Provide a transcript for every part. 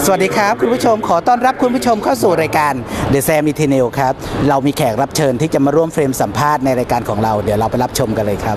สวัสดีครับคุณผู้ชมขอต้อนรับคุณผู้ชมเข้าสู่รายการ The Sam Eternal ครับเรามีแขกรับเชิญที่จะมาร่วมเฟรมสัมภาษณ์ในรายการของเราเดี๋ยวเราไปรับชมกันเลยครับ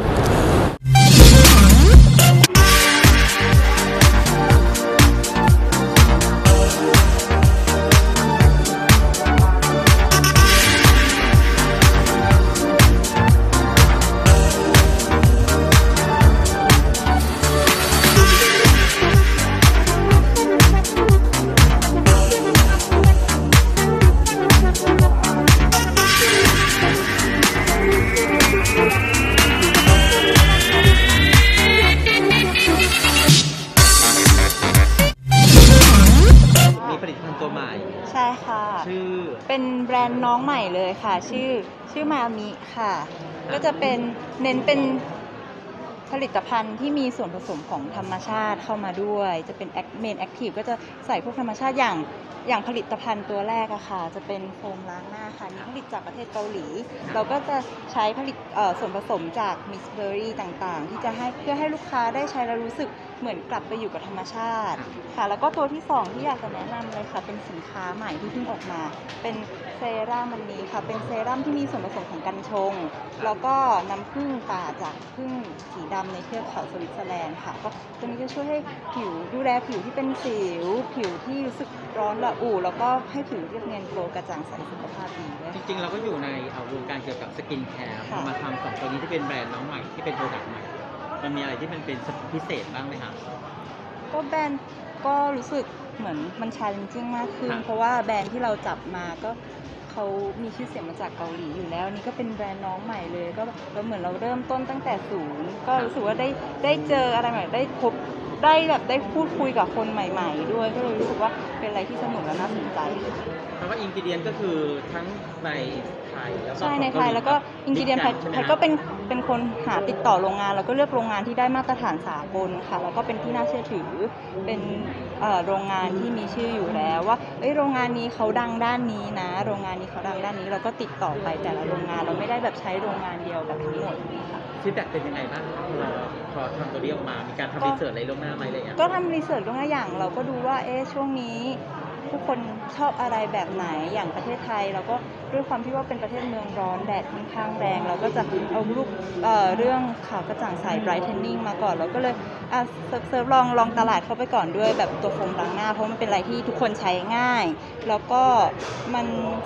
ใช่ค่ะชื่อเป็นแบรนด์น้องใหม่เลยค่ะชื่อมามิค่ะก็จะเป็นเน้นเป็นผลิตภัณฑ์ที่มีส่วนผสมของธรรมชาติเข้ามาด้วยจะเป็นเมนแอคทีฟก็จะใส่พวกธรรมชาติอย่างผลิตภัณฑ์ตัวแรกอะค่ะจะเป็นโฟมล้างหน้าค่ะนี่ผลิตจากประเทศเกาหลีเราก็จะใช้ผลิตส่วนผสมจากมิกซ์เบอร์รี่ต่างๆที่จะให้เพื่อให้ลูกค้าได้ใช้แล้วรู้สึกเหมือนกลับไปอยู่กับธรรมชาติค่ะแล้วก็ตัวที่2ที่อยากจะแนะนำเลยค่ะเป็นสินค้าใหม่ที่เพิ่งออกมาเป็นเซรั่มอันนี้ค่ะเป็นเซรั่มที่มีส่วนผสมของกัญชงแล้วก็น้ำผึ้งป่าจากผึ้งสีดำในเทือกเขาสวิตเซอร์แลนด์ค่ะก็ตัวนี้จะช่วยให้ผิวดูแลผิวที่เป็นสิวผิวที่รู้สึกร้อนระอุแล้วก็ให้ผิวเรียบเนียนโกลว์กระจ่างใสสุขภาพดีด้วยจริงๆเราก็อยู่ในวงการเกี่ยวกับสกินแคร์มาทำ2ตัวนี้ที่เป็นแบรนด์น้องใหม่ที่เป็นโปรดักต์ใหม่มันมีอะไรที่มันเป็นพิเศษบ้างไหมครับก็แบรนด์ก็รู้สึกเหมือนมันชาเลนจิ้งมากขึ้นเพราะว่าแบรนด์ที่เราจับมาก็เขามีชื่อเสียงมาจากเกาหลีอยู่แล้วนี่ก็เป็นแบรนด์น้องใหม่เลยก็เหมือนเราเริ่มต้นตั้งแต่ศูนย์ก็รู้สึกว่าได้เจออะไรใหม่ได้พบได้พูดคุยกับคนใหม่ๆด้วยก็เลยรู้สึกว่าเป็นอะไรที่สนุกและน่าสนใจเพราะว่าอินกิเดียนก็คือทั้งในไทยแล้วก็ใช่ในไทยแล้วก็อินกิเดียนไทยก็เป็นคนหาติดต่อโรงงานแล้วก็เลือกโรงงานที่ได้มาตรฐานสากลค่ะแล้วก็เป็นที่น่าเชื่อถือเป็นโรงงานที่มีชื่ออยู่แล้วว่าโรงงานนี้เขาดังด้านนี้นะโรงงานนี้เขาดังด้านนี้เราก็ติดต่อไปแต่ละโรงงานเราไม่ได้แบบใช้โรงงานเดียวแบบทั้งหมดค่ะฟีดแบ็กเป็นยังไงบ้างพอทำตัวนี้ออกมามีการทำรีเสิร์ชอะไรล่วงหน้าไหมอะไรอย่างเงี้ยก็ทำรีเสิร์ชล่วงหน้าอย่างเราก็ดูว่าช่วงนี้ผู้คนชอบอะไรแบบไหนอย่างประเทศไทยเราก็ด้วยความที่ว่าเป็นประเทศเมืองร้อนแดดค่อนข้างแรงเราก็จะเอาเรื่องขาวกระจ่างใส brightening มาก่อนเราก็เลยเซิร์ฟลองตลาดเข้าไปก่อนด้วยแบบตัวโฟมล้างหน้าเพราะมันเป็นอะไรที่ทุกคนใช้ง่ายแล้วก็มัน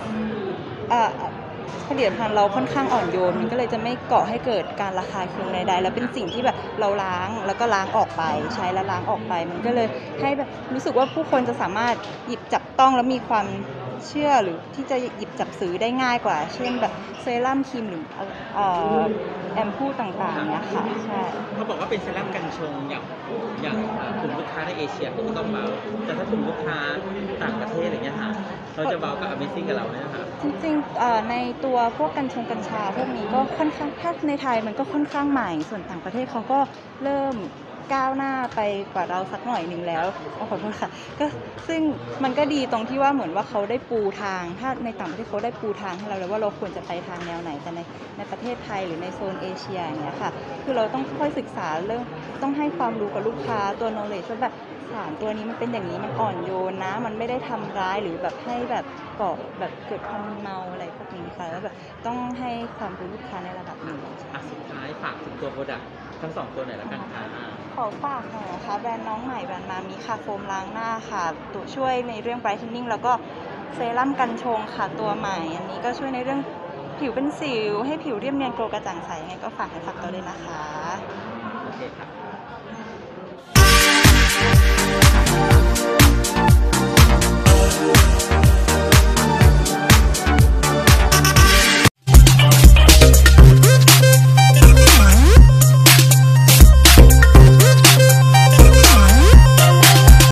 ผลิตภัณฑ์เราค่อนข้างอ่อนโยนมันก็เลยจะไม่ก่อให้เกิดการระคายเคืองใดๆแล้วเป็นสิ่งที่แบบเราล้างแล้วก็ล้างออกไปใช้แล้วล้างออกไปมันก็เลยให้แบบรู้สึกว่าผู้คนจะสามารถหยิบจับต้องแล้วมีความเชื่อหรือที่จะหยิบจับซื้อได้ง่ายกว่าเช่นแบบเซรั่มครีมหรือแอมพูต่างๆเนี่ยค่ะใช่เขาบอกว่าเป็นเซรั่มกันชงอย่างกลุ่มลูกค้าในเอเชียเขาก็ต้องเบาแต่ถ้ากลุ่มลูกค้าต่างประเทศอะไรเงี้ยค่ะเขาจะเบากับ Amazing กับเราเนี่ยค่ะจริงๆในตัวพวกกัญชาพวกนี้ก็ค่อนข้างถ้าในไทยมันก็ค่อนข้างใหม่ส่วนต่างประเทศเขาก็เริ่มก้าวหน้าไปกว่าเราสักหน่อยหนึ่งแล้วขอโทษค่ะก็ซึ่งมันก็ดีตรงที่ว่าเหมือนว่าเขาได้ปูทางถ้าในต่างประเทศเขาได้ปูทางให้เราแล้วว่าเราควรจะไปทางแนวไหนแต่ในประเทศไทยหรือในโซนเอเชียอย่างเงี้ยค่ะคือเราต้องค่อยศึกษาเรื่องต้องให้ความรู้กับลูกค้าตัว knowledge ว่าแบบสารตัวนี้มันเป็นอย่างนี้มันอ่อนโยนนะมันไม่ได้ทำร้ายหรือแบบให้แบบก่อแบบเกิดความเมาอะไรพวกนี้ค่ะแล้วแบบต้องให้ความรู้ลูกค้าในระดับหนึ่งสุดท้ายฝากถึงตัวโปรดักต์ทั้ง2ตัวไหนละกันคะขอฝากหน่อยนะคะแบรนด์น้องใหม่แบรนด์มามิค่ะโฟมล้างหน้าค่ะตัวช่วยในเรื่อง brightening แล้วก็เซรั่มกันชงค่ะตัวใหม่อันนี้ก็ช่วยในเรื่องผิวเป็นสิวให้ผิวเรียบเนียนโกลว์กระจ่างใสยังไงก็ฝากตัวด้วยนะคะโอเคค่ะ